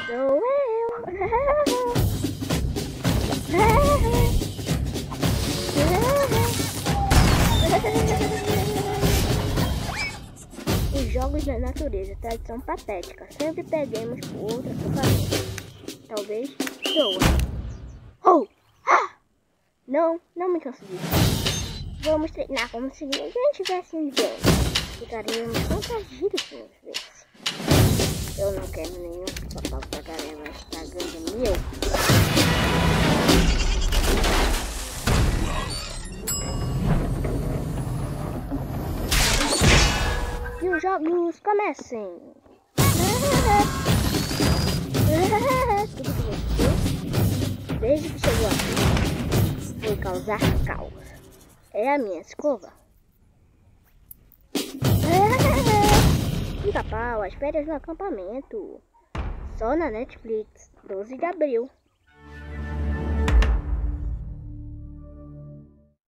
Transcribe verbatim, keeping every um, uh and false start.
Sou eu. Os jogos da natureza, tradição patética. Sempre perdemos por outra acampamento. Talvez doa. Oh! Ah! Não, não me canso disso. Vamos treinar como se ninguém tivesse ninguém. Ficaremos contagidos por vezes. Eu não quero nenhum papai tagarela estragando meu. E os jogos comecem. Tudo que você fez, desde que chegou aqui, foi causar caos. É a minha escova. Pica-pau, as férias no acampamento. Só na Netflix, doze de abril.